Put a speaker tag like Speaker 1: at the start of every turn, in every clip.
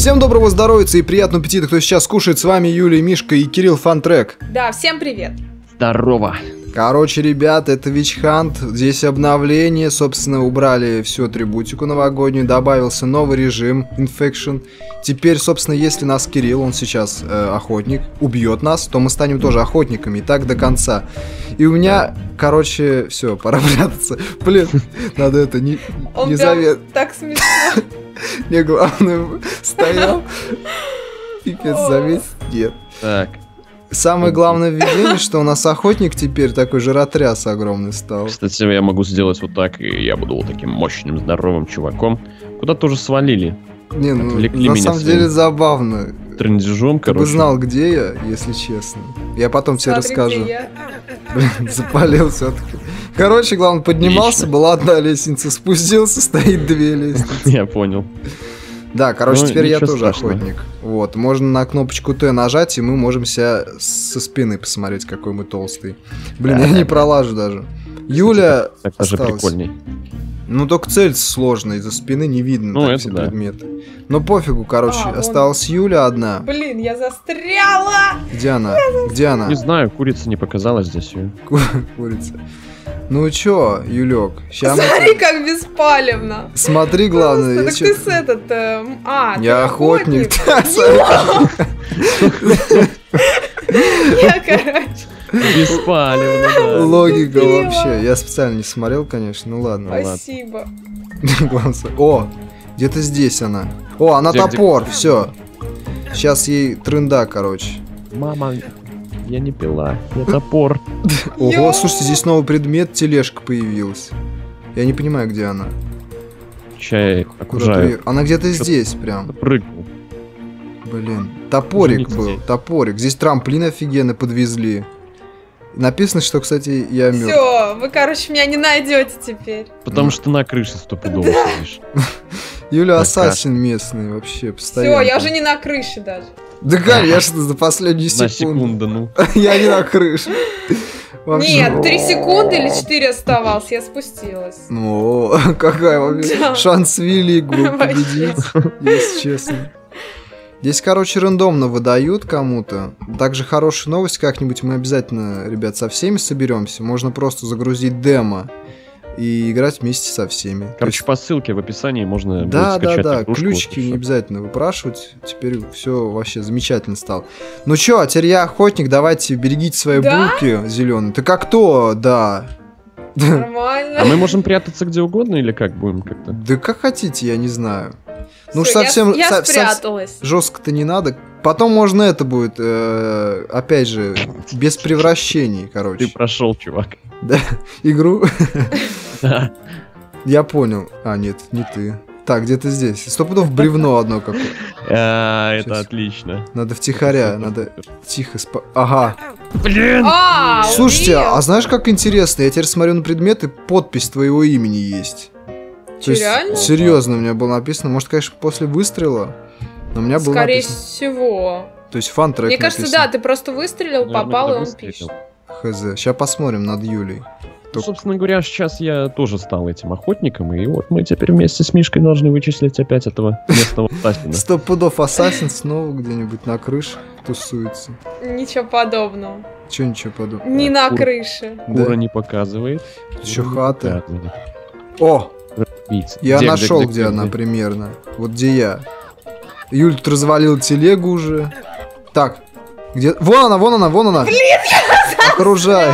Speaker 1: Всем доброго здоровья и приятного аппетита, кто сейчас кушает. С вами Юлия, Мишка и Кирилл Фантрек.
Speaker 2: Да, всем привет.
Speaker 3: Здорово.
Speaker 1: Короче, ребят, это Witch Hunt. Здесь обновление, собственно, убрали всю атрибутику новогоднюю, добавился новый режим Infection. Теперь, собственно, если нас Кирилл, он сейчас охотник, убьет нас, то мы станем тоже охотниками, и так до конца. И у меня, короче, все, пора прятаться. Блин, надо это не завет.
Speaker 2: Так смешно.
Speaker 1: Мне главное, стоял. Пипец, заметь? Нет.
Speaker 3: Так.
Speaker 1: Самое главное введение, что у нас охотник теперь такой жиротряс огромный стал.
Speaker 3: Кстати, я могу сделать вот так, и я буду вот таким мощным, здоровым чуваком. Куда-то уже свалили.
Speaker 1: Не, ну, на самом деле забавно.
Speaker 3: Трындежом,
Speaker 1: короче. Ты бы знал, где я, если честно. Я потом тебе расскажу. Блин, запалил все-таки. Короче, главное, поднимался, была одна лестница, спустился, стоит две лестницы.
Speaker 3: Я понял.
Speaker 1: Да, короче, теперь я тоже
Speaker 3: страшного.
Speaker 1: охотник. Вот, можно на кнопочку Т нажать, и мы можем себя со спины посмотреть, какой мы толстый. Блин, я не пролажу даже. Юля
Speaker 3: так даже
Speaker 1: осталась.
Speaker 3: Прикольней.
Speaker 1: Ну, только цель сложная, из-за спины не видно
Speaker 3: ну,
Speaker 1: так
Speaker 3: это
Speaker 1: все
Speaker 3: да.
Speaker 1: предметы. Но пофигу, короче, осталась Юля одна.
Speaker 2: Блин, я застряла!
Speaker 1: Где она? Где она?
Speaker 3: Не знаю, курица не показалась здесь.
Speaker 1: Курица. Ну чё, Юлек, ща
Speaker 2: Смотри, как беспалевно.
Speaker 1: Смотри, главное.
Speaker 2: Так ты с этот...
Speaker 1: Я охотник.
Speaker 2: Я, короче.
Speaker 3: Беспалевно, да.
Speaker 1: Логика вообще. Я специально не смотрел, конечно, ну ладно.
Speaker 2: Спасибо.
Speaker 1: О, где-то здесь она. О, она топор, все. Сейчас ей трында, короче.
Speaker 3: Мама, я не пила, я топор.
Speaker 1: Ого, слушайте, здесь новый предмет, тележка появилась. Я не понимаю, где она.
Speaker 3: Чай окружаю.
Speaker 1: Она где-то здесь прям.
Speaker 3: Прыгнул.
Speaker 1: Блин, топорик был, топорик. Здесь трамплин офигенно подвезли. Написано, что, кстати, я мертв.
Speaker 2: Все, вы, короче, меня не найдете теперь.
Speaker 3: Потому что на крыше стопудово сидишь.
Speaker 1: Юля ассасин местный вообще, постоянно.
Speaker 2: Все, я уже не на крыше даже.
Speaker 1: Да, конечно, за последнюю секунду.
Speaker 3: На секунду, ну.
Speaker 1: Я не на крыше.
Speaker 2: Нет, 3 секунды или 4 оставалось, я спустилась.
Speaker 1: Ну, какая вообще шанс велик был победить, если честно. Здесь, короче, рандомно выдают кому-то. Также хорошая новость, как-нибудь мы обязательно, ребят, со всеми соберемся. Можно просто загрузить демо и играть вместе со всеми.
Speaker 3: Короче, по ссылке в описании можно
Speaker 1: да,
Speaker 3: будет скачать
Speaker 1: да,
Speaker 3: игрушку,
Speaker 1: ключики
Speaker 3: вот
Speaker 1: не обязательно выпрашивать. Теперь все вообще замечательно стало. Ну чё, а теперь я охотник, давайте берегите свои булки зеленые. Ты как кто? Да.
Speaker 2: Нормально.
Speaker 3: А мы можем прятаться где угодно или как будем как-то?
Speaker 1: Да как хотите, я не знаю. Ну
Speaker 2: всё,
Speaker 1: совсем
Speaker 2: я спряталась.
Speaker 1: жестко-то не надо. Потом можно это будет, опять же, без превращений, короче.
Speaker 3: Ты прошел, чувак.
Speaker 1: Да, игру.
Speaker 3: Да.
Speaker 1: Я понял. А, нет, не ты. Так, где-то здесь. 100 пудов бревно одно какое.
Speaker 3: Это отлично.
Speaker 1: Надо втихаря, надо тихо Ага.
Speaker 3: Блин!
Speaker 1: Слушайте, а знаешь, как интересно? Я теперь смотрю на предметы, подпись твоего имени есть. То есть,
Speaker 2: реально?
Speaker 1: серьезно, у меня было написано. Может, конечно, после выстрела. Но у меня было
Speaker 2: Скорее
Speaker 1: написано.
Speaker 2: всего.
Speaker 1: То есть фан-трек
Speaker 2: Мне кажется,
Speaker 1: написан.
Speaker 2: да, ты просто выстрелил, попал, и он пишет.
Speaker 1: Хз. Сейчас посмотрим над Юлей.
Speaker 3: Ну, собственно говоря, сейчас я тоже стал этим охотником, и вот мы теперь вместе с Мишкой должны вычислить опять этого местного ассасина.
Speaker 1: 100 пудов ассасин снова где-нибудь на крыше тусуется.
Speaker 2: Ничего подобного.
Speaker 1: Че ничего подобного?
Speaker 2: Не на крыше.
Speaker 3: Кура не показывает.
Speaker 1: Еще хата.
Speaker 3: Показывает.
Speaker 1: О!
Speaker 3: Видите.
Speaker 1: Я нашел, где она примерно. Вот где я. Юль тут развалил телегу уже. Так, где... Вон она, вон она, вон она.
Speaker 2: Блин, я застряла!
Speaker 1: Окружай.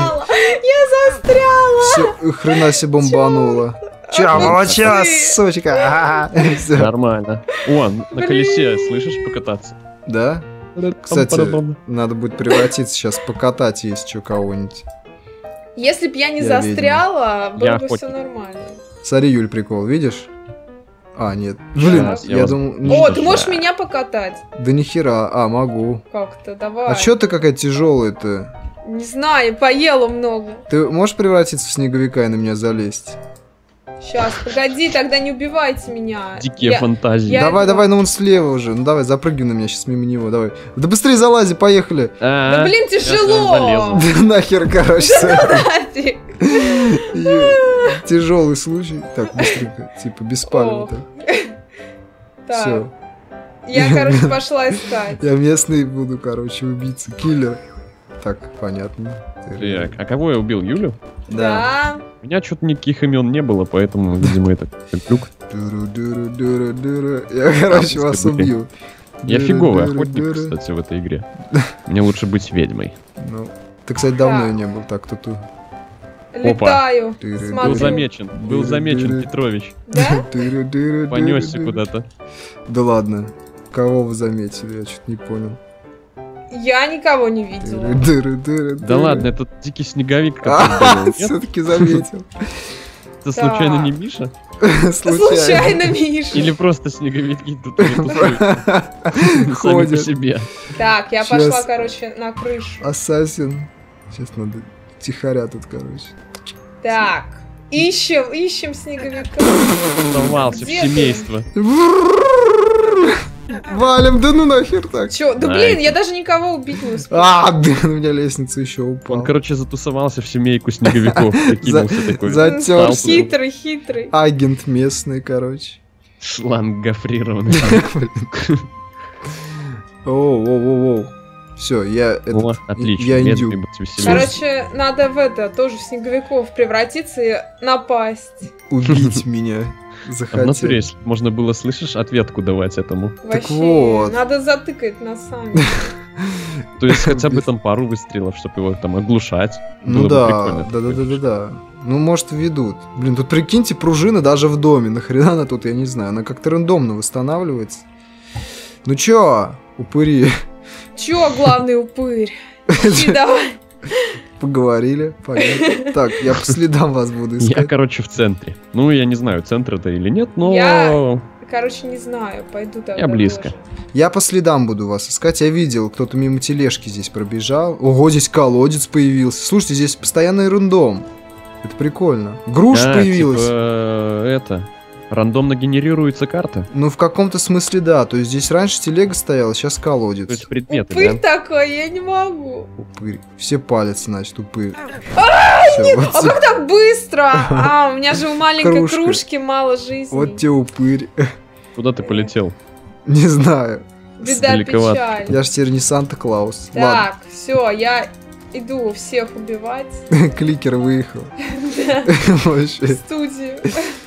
Speaker 2: Я застряла!
Speaker 1: Все, хрена себе бомбанула. Чё, молодец, сучка.
Speaker 3: Нормально. О, на колесе, слышишь, покататься.
Speaker 1: Да? Кстати, надо будет превратиться сейчас, покатать, есть что кого-нибудь.
Speaker 2: Если б я не
Speaker 1: Я
Speaker 2: застряла, было
Speaker 3: Я
Speaker 2: бы все
Speaker 3: охотник.
Speaker 2: нормально.
Speaker 1: Смотри, Юль, прикол, видишь? А, нет. Блин,
Speaker 3: Сейчас, я
Speaker 1: я
Speaker 3: вас-
Speaker 1: думал...
Speaker 2: О, ты можешь меня покатать?
Speaker 1: Да нихера, могу.
Speaker 2: Как-то, давай.
Speaker 1: А чё ты какая тяжелая-то?
Speaker 2: Не знаю, поела много.
Speaker 1: Ты можешь превратиться в снеговика и на меня залезть?
Speaker 2: Сейчас, погоди, тогда не убивайте меня.
Speaker 3: Дикие фантазии.
Speaker 2: я-
Speaker 1: Давай, ну он слева уже. Ну давай, запрыгивай на меня сейчас мимо него, давай. Да быстрее залази, поехали.
Speaker 2: Да блин,
Speaker 3: Сейчас я
Speaker 2: тяжело.
Speaker 3: залезу.
Speaker 1: Да нахер, короче.
Speaker 2: Нафиг.
Speaker 1: Тяжелый случай. Так, быстренько, типа беспалево.
Speaker 2: Так.
Speaker 1: Все.
Speaker 2: Я, короче, пошла искать.
Speaker 1: Я местный буду, короче, убийца, киллер. Так, понятно.
Speaker 3: Так, а кого я убил? Юлю?
Speaker 2: Да.
Speaker 3: У меня что-то никаких имен не было, поэтому, видимо, это глюк.
Speaker 1: Я, короче, вас убью.
Speaker 3: Я фиговый охотник, кстати, в этой игре. Мне лучше быть ведьмой.
Speaker 1: Ну, ты, кстати, давно я не был, так тут.
Speaker 2: Летаю.
Speaker 3: Был замечен Петрович.
Speaker 2: Да?
Speaker 3: Понесся куда-то.
Speaker 1: Да ладно. Кого вы заметили? Я что-то не понял.
Speaker 2: Я никого не видела.
Speaker 1: Да
Speaker 3: ладно, это дикий снеговик, который был.
Speaker 1: Все-таки заметил.
Speaker 3: Это случайно не Миша?
Speaker 2: Случайно Миша.
Speaker 3: Или просто снеговики тут тусуются? Сами по себе.
Speaker 2: Так, я пошла, короче, на крышу.
Speaker 1: Ассасин. Сейчас надо тихоря тут, короче.
Speaker 2: Так, ищем снеговика.
Speaker 3: Сорвался в семейство.
Speaker 1: Валим, да ну нахер так.
Speaker 2: Чё? Да блин, я даже никого убить не успел.
Speaker 1: Да, у меня лестница еще упала.
Speaker 3: Он, короче, затусовался в семейку снеговиков. Прикинулся такой.
Speaker 1: Затерся.
Speaker 2: Хитрый.
Speaker 1: Агент местный, короче.
Speaker 3: Шланг гофрированный.
Speaker 1: Оу. Все, я...
Speaker 3: О, отлично.
Speaker 1: Я индюк.
Speaker 2: Короче, надо тоже в снеговиков превратиться и напасть.
Speaker 1: Убить меня.
Speaker 3: А в натуре, если можно было, слышишь, ответку давать этому.
Speaker 2: Вообще,
Speaker 1: вот.
Speaker 2: надо затыкать носами.
Speaker 3: То есть хотя бы там пару выстрелов, чтобы его там оглушать.
Speaker 1: Ну да. Ну, может, ведут. Блин, тут прикиньте, пружина даже в доме. Нахрена она тут, я не знаю. Она как-то рандомно восстанавливается. Ну чё, упыри?
Speaker 2: Чё, главный упырь? Иди давай.
Speaker 1: Поговорили, понятно. Так, я по следам вас буду искать.
Speaker 3: Я, короче, в центре. Ну, я не знаю, центр это или нет, но...
Speaker 2: Я, короче, не знаю, пойду тогда.
Speaker 3: Я близко.
Speaker 2: Тоже.
Speaker 1: Я по следам буду вас искать. Я видел, кто-то мимо тележки здесь пробежал. Ого, здесь колодец появился. Слушайте, здесь постоянный рандом. Это прикольно. Груша появилась.
Speaker 3: Типа, рандомно генерируется карта.
Speaker 1: Ну, в каком-то смысле, да. То есть здесь раньше телега стояла, сейчас колодец.
Speaker 3: То есть предметы,
Speaker 2: упырь
Speaker 3: да?
Speaker 2: такой, я не могу.
Speaker 1: Упырь. Все палят, значит, упырь.
Speaker 2: Нет, а как так быстро? У меня же у маленькой кружки мало жизни.
Speaker 1: Вот тебе упырь.
Speaker 3: Куда ты полетел?
Speaker 1: Не знаю.
Speaker 2: Беда, печаль.
Speaker 1: Я ж теперь не Санта-Клаус.
Speaker 2: Так, все, я иду всех убивать.
Speaker 1: Кликер выехал.
Speaker 2: В студию.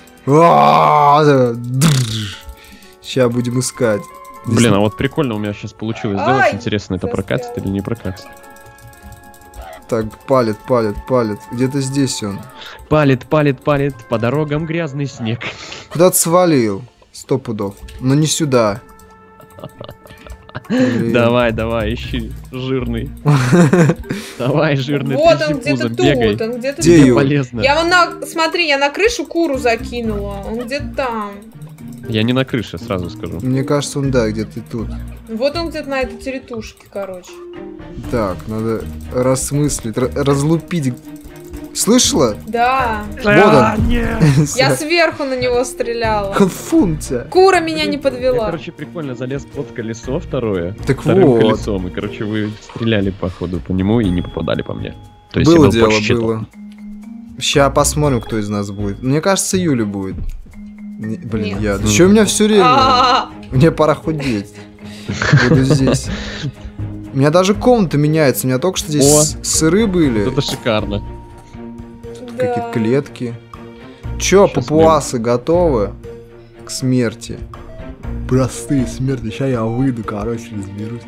Speaker 1: Сейчас будем искать.
Speaker 3: Блин, а вот прикольно у меня сейчас получилось сделать. Интересно, это прокатит или не прокатит?
Speaker 1: Так, палит. Где-то здесь он.
Speaker 3: Палит. По дорогам грязный снег.
Speaker 1: Куда-то свалил. 100 пудов. Но не сюда.
Speaker 3: Давай, давай, ищи, жирный. Давай, жирный,
Speaker 2: вот он где-то тут,
Speaker 3: бегай.
Speaker 2: он где-то
Speaker 1: Где
Speaker 2: тут.
Speaker 3: Полезно.
Speaker 2: Я вон на, смотри, я на крышу куру закинула, он где-то там.
Speaker 3: Я не на крыше, сразу скажу.
Speaker 1: Мне кажется, он, да, где-то тут.
Speaker 2: Вот он где-то на этой территушке, короче.
Speaker 1: Так, надо рассмыслить, разлупить. Слышала?
Speaker 2: Да.
Speaker 1: Вот он.
Speaker 2: Я сверху на него стреляла.
Speaker 1: Конфунция.
Speaker 2: Кура меня не
Speaker 3: Я,
Speaker 2: подвела.
Speaker 3: короче, прикольно залез под колесо второе.
Speaker 1: Так
Speaker 3: вторым
Speaker 1: вот.
Speaker 3: колесом. И, короче, вы стреляли, походу, по нему и не попадали по мне. То есть
Speaker 1: Было
Speaker 3: я был
Speaker 1: дело,
Speaker 3: под щитом.
Speaker 1: было. Сейчас посмотрим, кто из нас будет. Мне кажется, Юля будет. Блин,
Speaker 2: Нет.
Speaker 1: я. Да что у меня все время? Мне пора худеть. Буду здесь. У меня даже комната меняется. У меня только что здесь сыры были.
Speaker 3: Это шикарно.
Speaker 1: Какие-то клетки. Чё,
Speaker 3: Сейчас
Speaker 1: папуасы готовы к смерти? Простые смерти. Сейчас я выйду, короче, разберусь.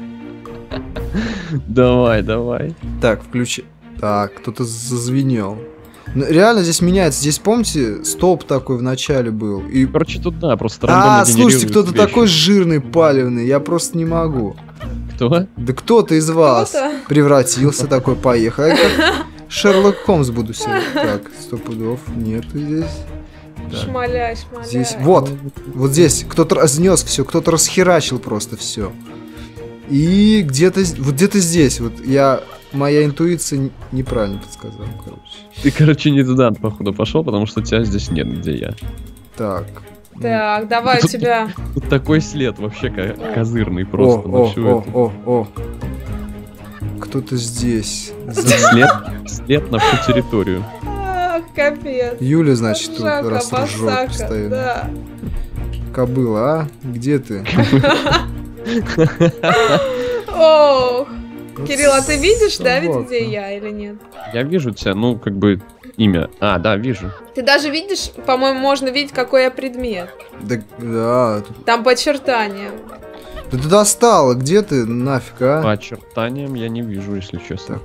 Speaker 3: Давай.
Speaker 1: Так, включи. Так, кто-то зазвенел. Ну, реально здесь меняется. Здесь, помните, столб такой в начале был. И...
Speaker 3: Короче, тут да, просто рандомно
Speaker 1: слушайте, кто-то
Speaker 3: генерируют
Speaker 1: такой
Speaker 3: вещи.
Speaker 1: жирный, палевный. Я просто не могу.
Speaker 3: Кто?
Speaker 1: Да кто-то из вас
Speaker 2: Кто-то.
Speaker 1: превратился такой, поехал. Я как Шерлок Холмс буду себе. Так, 100 пудов нету здесь. Так.
Speaker 2: Шмаляй.
Speaker 1: Здесь, вот здесь кто-то разнес все, кто-то расхерачил просто все. И где-то здесь, вот моя интуиция неправильно подсказала, короче.
Speaker 3: Ты, короче, не туда, походу, пошел, потому что тебя здесь нет, где я.
Speaker 1: Так.
Speaker 2: Так, давай у тебя.
Speaker 3: Тут такой след вообще козырный просто. на всю эту.
Speaker 1: Кто-то здесь.
Speaker 3: След на всю территорию.
Speaker 2: Капец.
Speaker 1: Юля, значит, тут
Speaker 2: Жака,
Speaker 1: раз ржёт
Speaker 2: басака,
Speaker 1: постоянно.
Speaker 2: да.
Speaker 1: Кобыла, а? Где ты?
Speaker 2: Ох.
Speaker 1: Вот
Speaker 2: Кирилл, а ты видишь, да, ведь
Speaker 1: собака.
Speaker 2: где я или нет?
Speaker 3: Я вижу тебя, ну, как бы, имя. А, да, вижу.
Speaker 2: Ты даже видишь, по-моему, можно видеть, какой я предмет.
Speaker 1: Да.
Speaker 2: Там подчертание.
Speaker 1: Да ты достала, где ты нафиг,
Speaker 3: По
Speaker 1: а?
Speaker 3: очертаниям я не вижу, если честно.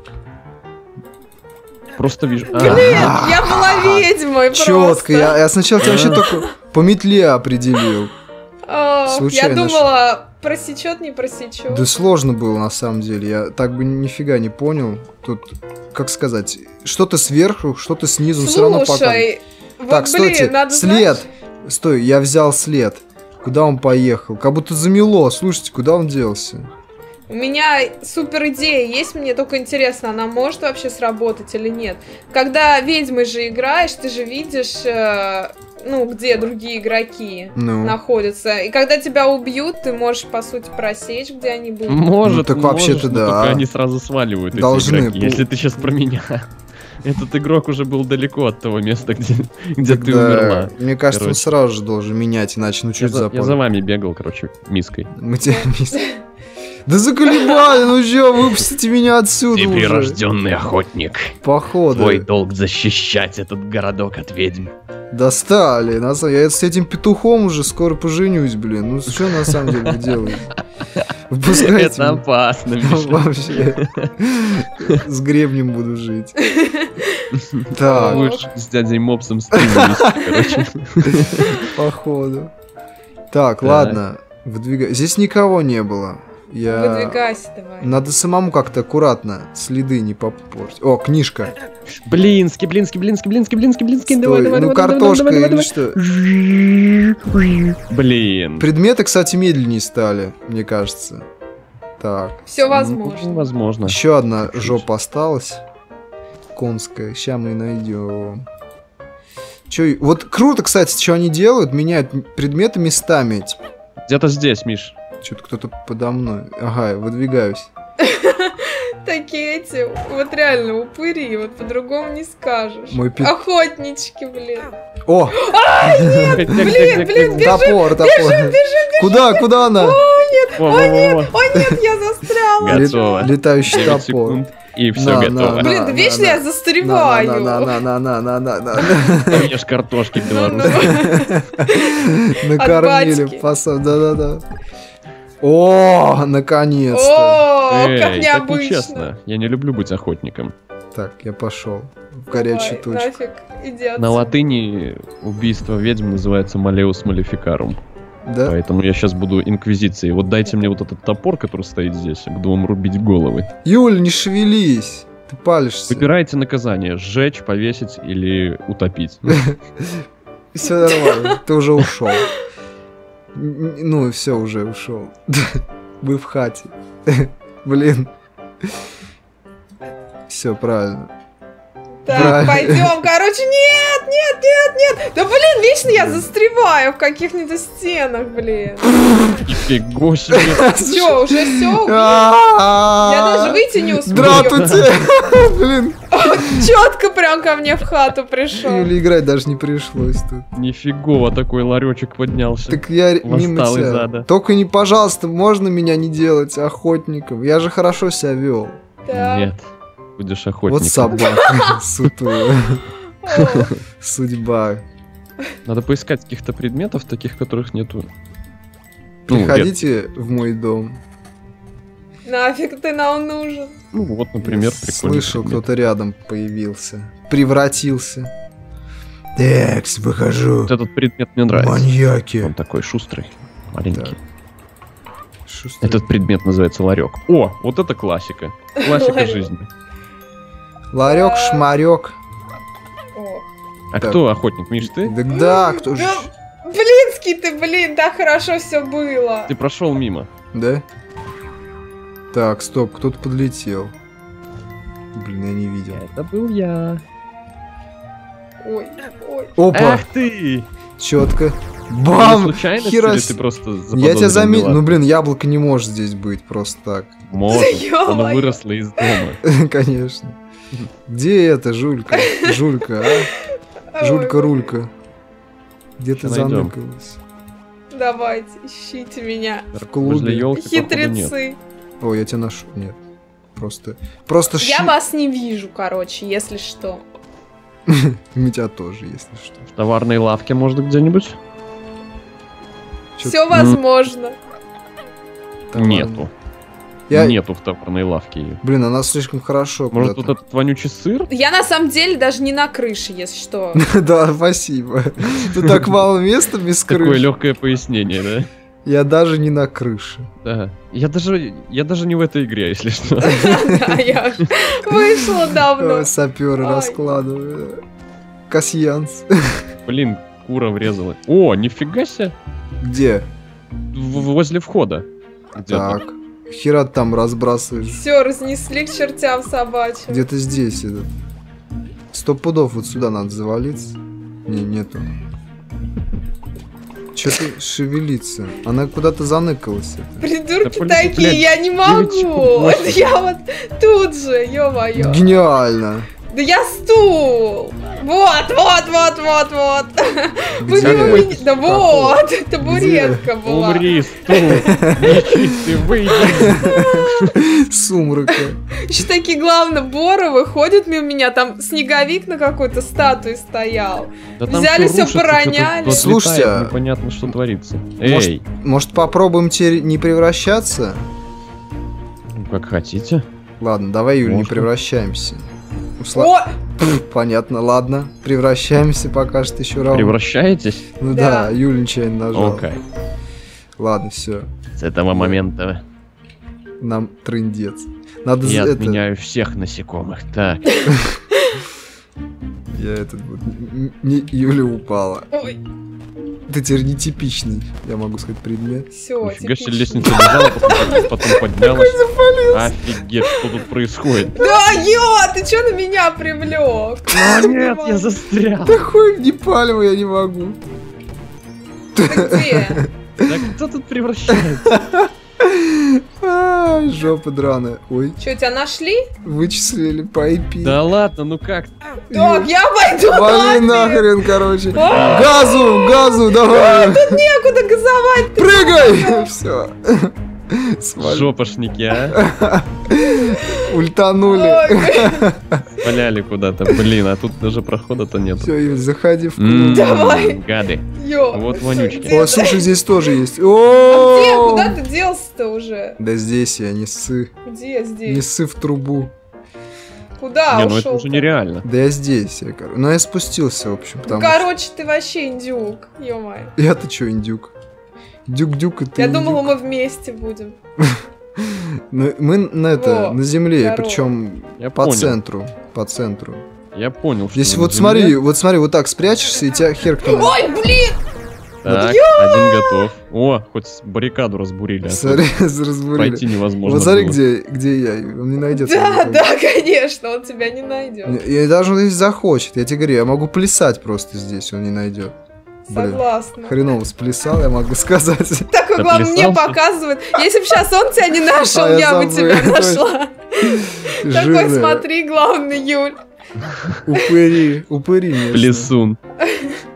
Speaker 3: Просто вижу.
Speaker 2: Блин, я была ведьмой
Speaker 1: Четко,
Speaker 2: просто.
Speaker 1: я сначала тебя вообще только по метле определил.
Speaker 2: Ох, я
Speaker 1: случайно
Speaker 2: думала, просечет, не просечет.
Speaker 1: Да сложно было на самом деле, я так бы нифига не понял. Тут, как сказать, что-то сверху, что-то снизу, все равно пока.
Speaker 2: Слушай, вот,
Speaker 1: Так, стойте,
Speaker 2: блин, надо
Speaker 1: след.
Speaker 2: знать-
Speaker 1: Стой, я взял след. Куда он поехал? Как будто замело. Слушайте, куда он делся?
Speaker 2: У меня супер идея есть, мне только интересно, она может вообще сработать или нет. Когда ведьмой же играешь, ты же видишь, ну, где другие игроки
Speaker 1: Ну.
Speaker 2: находятся. И когда тебя убьют, ты можешь, по сути, просечь, где они будут.
Speaker 3: Может,
Speaker 1: Ну, так
Speaker 3: можешь,
Speaker 1: вообще-то
Speaker 3: но
Speaker 1: да.
Speaker 3: только они сразу сваливают, эти
Speaker 1: Должны
Speaker 3: игроки,
Speaker 1: пу-
Speaker 3: если ты сейчас про меня. Этот игрок уже был далеко от того места, где ты
Speaker 1: Тогда,
Speaker 3: умерла.
Speaker 1: Мне кажется, он
Speaker 3: Короче.
Speaker 1: сразу же должен менять, иначе ну
Speaker 3: Я
Speaker 1: чуть
Speaker 3: за вами бегал, короче, миской.
Speaker 1: Мы тебя Да заколебали, ну чё, выпустите меня отсюда
Speaker 3: Ты
Speaker 1: уже.
Speaker 3: прирожденный охотник.
Speaker 1: Походу.
Speaker 3: Твой долг защищать этот городок от ведьм.
Speaker 1: Достали. Я с этим петухом уже скоро поженюсь, блин. Ну что на самом деле вы делаете? Выпускайте
Speaker 3: Это
Speaker 1: меня.
Speaker 3: опасно, Миша.
Speaker 1: Вообще. С гребнем буду жить. Так,
Speaker 3: Лучше с дядей Мопсом стримились, короче.
Speaker 1: походу. Так, ладно. Выдвигай. Здесь никого не было. Я...
Speaker 2: Выдвигайся давай.
Speaker 1: Надо самому как-то аккуратно следы не попортить. О, книжка.
Speaker 3: Блинский, давай,
Speaker 1: Стой,
Speaker 3: давай,
Speaker 1: ну
Speaker 3: давай,
Speaker 1: картошка
Speaker 3: давай,
Speaker 1: или
Speaker 3: давай.
Speaker 1: что?
Speaker 3: Блин.
Speaker 1: Предметы, кстати, медленнее стали, мне кажется. Так.
Speaker 2: Все
Speaker 3: Ну,
Speaker 2: возможно.
Speaker 3: возможно.
Speaker 1: Еще одна жопа осталась. Конская. Сейчас мы найдем. Вот круто, кстати, что они делают. Меняют предметы местами.
Speaker 3: Где-то здесь, Миш.
Speaker 1: Что-то кто-то подо мной. Ага, я выдвигаюсь.
Speaker 2: Такие эти, вот реально, упыри, вот по-другому не скажешь.
Speaker 1: Мой пи-
Speaker 2: Охотнички, блин.
Speaker 1: О,
Speaker 2: Блин,
Speaker 1: топор. Куда она?
Speaker 2: О нет, я застряла.
Speaker 3: Готово.
Speaker 1: Летающий
Speaker 3: 9
Speaker 1: топор.
Speaker 3: секунд, и все
Speaker 1: На,
Speaker 3: готово.
Speaker 1: на.
Speaker 2: Блин, да вечно я застреваю.
Speaker 1: На.
Speaker 3: Ешь картошки белорусской.
Speaker 1: Накормили.
Speaker 2: батьки.
Speaker 1: Да. О, наконец-то.
Speaker 2: О, как
Speaker 3: Эй, так
Speaker 2: необычно.
Speaker 3: нечестно. Я не люблю быть охотником.
Speaker 1: Так, я пошел в горячую
Speaker 2: Давай,
Speaker 1: точку.
Speaker 2: нафиг, иди отсюда.
Speaker 3: На латыни убийство ведьм называется Malleus Maleficarum.
Speaker 1: Да?
Speaker 3: Поэтому я сейчас буду инквизицией. Вот дайте мне вот этот топор, который стоит здесь, я буду вам рубить головы.
Speaker 1: Юль, не шевелись. Ты палишься.
Speaker 3: Выбирайте наказание: сжечь, повесить или утопить.
Speaker 1: Все нормально. Ты уже ушел. Ну, все, уже ушел. Мы в хате. Блин. Все правильно.
Speaker 2: Так,
Speaker 1: Правильно.
Speaker 2: пойдем. Короче, нет. Да блин, вечно я застреваю в каких-нибудь стенах, блин.
Speaker 3: Нифига себе.
Speaker 2: Все, уже все. Я даже выйти не успею.
Speaker 1: Здравствуйте! Блин,
Speaker 2: Четко прям ко мне в хату пришел.
Speaker 1: Юле играть даже не пришлось тут.
Speaker 3: Нифигово такой ларечек поднялся.
Speaker 1: Так я мимо
Speaker 3: Восстал из
Speaker 1: тебя.
Speaker 3: ада.
Speaker 1: Только не, пожалуйста, можно меня не делать охотником. Я же хорошо себя вел.
Speaker 2: Так.
Speaker 3: Нет, будешь
Speaker 1: Вот
Speaker 3: охотником.
Speaker 1: собака сутулая.
Speaker 2: О,
Speaker 1: Судьба.
Speaker 3: Надо поискать каких-то предметов, таких, которых нету. Ну,
Speaker 1: Приходите в мой дом.
Speaker 2: нафиг ты нам нужен.
Speaker 3: Ну вот, например, прикольный
Speaker 1: Слышал,
Speaker 3: предмет.
Speaker 1: кто-то рядом появился. Превратился. Экс, выхожу.
Speaker 3: Вот этот предмет мне нравится.
Speaker 1: Маньяки.
Speaker 3: Он такой шустрый, маленький.
Speaker 1: Так. Шустрый.
Speaker 3: Этот предмет называется ларек. О, вот это классика. Классика
Speaker 2: Ларек.
Speaker 3: жизни.
Speaker 1: Ларек, шмарек.
Speaker 2: О.
Speaker 3: А
Speaker 1: Так.
Speaker 3: кто охотник, Миш, ты?
Speaker 1: Так да, кто же...
Speaker 2: Да, блинский ты, блин, так хорошо все было.
Speaker 3: Ты прошел мимо.
Speaker 1: Да? Так, стоп, кто-то подлетел. Блин, я не видел.
Speaker 3: Это был я.
Speaker 2: Ой.
Speaker 1: Опа,
Speaker 3: Ах ты!
Speaker 1: четко.
Speaker 3: Не
Speaker 1: Бам!
Speaker 3: случайность или
Speaker 1: Херось.
Speaker 3: ты просто
Speaker 1: Я тебя заметил. Ну,
Speaker 3: Ну,
Speaker 1: блин, яблоко не может здесь быть просто так.
Speaker 3: может.
Speaker 2: Да
Speaker 3: Оно
Speaker 2: ё-моё.
Speaker 3: выросло из дома.
Speaker 1: Конечно. Где это, Жулька? Жулька, а?
Speaker 2: Ой,
Speaker 1: Жулька-рулька. Где ты
Speaker 3: Ща найдем.
Speaker 1: заныкалась?
Speaker 2: Давайте, ищите меня.
Speaker 1: В
Speaker 3: Возле
Speaker 1: клубе.
Speaker 3: елки, походу, нет.
Speaker 2: Хитрецы.
Speaker 1: Ой, я тебя нашел. Нет. Просто
Speaker 2: Я вас не вижу, короче, если что.
Speaker 1: Мы тебя тоже, если что.
Speaker 3: В товарной лавке, может, где-нибудь?
Speaker 1: Чё-
Speaker 2: Все возможно.
Speaker 1: Там
Speaker 3: Нету.
Speaker 1: Я-
Speaker 3: Нету в товарной лавке ее.
Speaker 1: Блин, она слишком хорошо
Speaker 3: Может,
Speaker 1: куда-то.
Speaker 3: вот этот вонючий сыр?
Speaker 2: Я на самом деле даже не на крыше, если что.
Speaker 1: Да, спасибо. Тут так мало места без
Speaker 3: Такое
Speaker 1: крыши.
Speaker 3: легкое пояснение, да?
Speaker 1: Я даже не на крыше.
Speaker 3: Да. Я даже не в этой игре, если что.
Speaker 2: Да, я вышла давно.
Speaker 1: Саперы
Speaker 2: Ай.
Speaker 1: раскладывают. Касьянс.
Speaker 3: Блин, кура врезала. О, нифига себе.
Speaker 1: Где?
Speaker 3: Возле входа. Где-то.
Speaker 1: Так. Хера ты там разбрасываешь.
Speaker 2: Все, разнесли к чертям собачьим.
Speaker 1: Где-то здесь этот. 100 пудов вот сюда надо завалиться. Не, нету. Что-то шевелится. Она куда-то заныкалась. это.
Speaker 2: Придурки
Speaker 3: Да, блин,
Speaker 2: такие,
Speaker 3: блядь,
Speaker 2: я не могу.
Speaker 3: девочка,
Speaker 2: Это я вот тут же, ё-моё.
Speaker 1: Гениально.
Speaker 2: Да я стул. Вот. Вы
Speaker 1: Где?
Speaker 2: мимо меня- Да вот, табуретка была.
Speaker 3: Умри, стул. Нечистый, выйди.
Speaker 1: Сумрака.
Speaker 2: Еще такие, главное, боры выходят мимо меня, там снеговик на какой-то статуе стоял.
Speaker 3: Да там
Speaker 2: Взяли
Speaker 3: всё
Speaker 2: всё,
Speaker 3: рушится,
Speaker 2: пороняли.
Speaker 3: что-то
Speaker 1: Слушайте,
Speaker 3: отлетает, непонятно, что творится.
Speaker 1: может-
Speaker 3: Эй,
Speaker 1: Может попробуем теперь не превращаться?
Speaker 3: ну, как хотите.
Speaker 1: Ладно, давай, Юль, не
Speaker 3: Можно.
Speaker 1: превращаемся.
Speaker 2: О,
Speaker 1: Понятно, ладно. Превращаемся пока что еще раунд.
Speaker 3: Превращаетесь?
Speaker 1: Ну
Speaker 2: Да.
Speaker 1: да, Юль нечаянно нажал.
Speaker 3: Окей.
Speaker 1: Ладно, все.
Speaker 3: С этого момента
Speaker 1: Нам трындец. Надо
Speaker 3: я
Speaker 1: это.
Speaker 3: отменяю всех насекомых. Так,
Speaker 1: Я этот вот. Не Юля упала.
Speaker 2: ой,
Speaker 1: Ты теперь нетипичный, я могу сказать, предмет.
Speaker 2: все,
Speaker 3: нифига себе лестница лежала, потом поднялась. Офигеть, что тут происходит?
Speaker 2: Да, ты чё на меня привлек?
Speaker 3: О, нет, я застрял.
Speaker 1: Да хуй не палево, я не могу.
Speaker 2: Ты где?
Speaker 3: Да кто тут превращается?
Speaker 1: Ай, жопа драная. Ой,
Speaker 2: Чё, тебя нашли?
Speaker 1: вычислили по IP.
Speaker 3: Да ладно, ну как?
Speaker 2: Так, я пойду
Speaker 1: Вали
Speaker 2: нафиг.
Speaker 1: нахрен, короче.
Speaker 2: А!
Speaker 1: Газу, давай.
Speaker 2: Некуда газовать.
Speaker 1: Прыгай! Все.
Speaker 3: Жопошники, а?
Speaker 1: Ультанули.
Speaker 2: Ой,
Speaker 3: Валяли куда-то, блин, а тут даже прохода-то нет.
Speaker 1: Все, Юль, заходи в клуб.
Speaker 2: Давай.
Speaker 3: Гады.
Speaker 2: ё,
Speaker 3: Вот
Speaker 2: всё,
Speaker 3: вонючки.
Speaker 2: где
Speaker 1: О,
Speaker 2: ты?
Speaker 1: слушай, здесь тоже есть.
Speaker 2: А где?
Speaker 1: О!
Speaker 2: Куда ты делся-то уже?
Speaker 1: Да здесь я, не ссы.
Speaker 2: Где
Speaker 1: Не
Speaker 2: здесь?
Speaker 1: ссы в трубу.
Speaker 2: Куда
Speaker 3: Не, ну это
Speaker 2: ушел?
Speaker 3: уже нереально.
Speaker 1: Да я здесь, я, но я спустился, в общем, потому что...
Speaker 2: Короче, ты вообще индюк, ё-моё.
Speaker 1: Я-то чё, индюк? Дюк-дюк, и ты
Speaker 2: Я думала,
Speaker 1: индюк.
Speaker 2: мы вместе будем.
Speaker 1: Ну, мы на
Speaker 2: Во,
Speaker 1: на земле,
Speaker 2: здорово.
Speaker 1: причем
Speaker 3: Я
Speaker 1: по
Speaker 3: понял.
Speaker 1: центру. По центру.
Speaker 3: Я понял, что
Speaker 1: Если
Speaker 3: вы
Speaker 1: вот
Speaker 3: на земле.
Speaker 1: смотри, вот так спрячешься, и тебя хер кто
Speaker 2: Ой, блин!
Speaker 3: Так, один готов. О, хоть баррикаду разбурили. А то
Speaker 1: Смотри, разбурили.
Speaker 3: пройти невозможно.
Speaker 1: Вот смотри,
Speaker 3: было.
Speaker 1: где я, он не найдет.
Speaker 2: Да, конечно, он тебя не найдет.
Speaker 1: И даже он если захочет, я тебе говорю, я могу плясать просто здесь, он не найдет. Блин,
Speaker 2: Согласна.
Speaker 1: хреново сплясал, я могу сказать.
Speaker 2: Такой, главное, мне
Speaker 3: Доплясался?
Speaker 2: показывает. Если бы сейчас он тебя не нашел,
Speaker 1: А, я
Speaker 2: я бы
Speaker 1: забыл,
Speaker 2: тебя нашла. Такой,
Speaker 1: Жирная.
Speaker 2: смотри, главный, Юль.
Speaker 1: Упыри, упыри. местные.
Speaker 3: Плесун.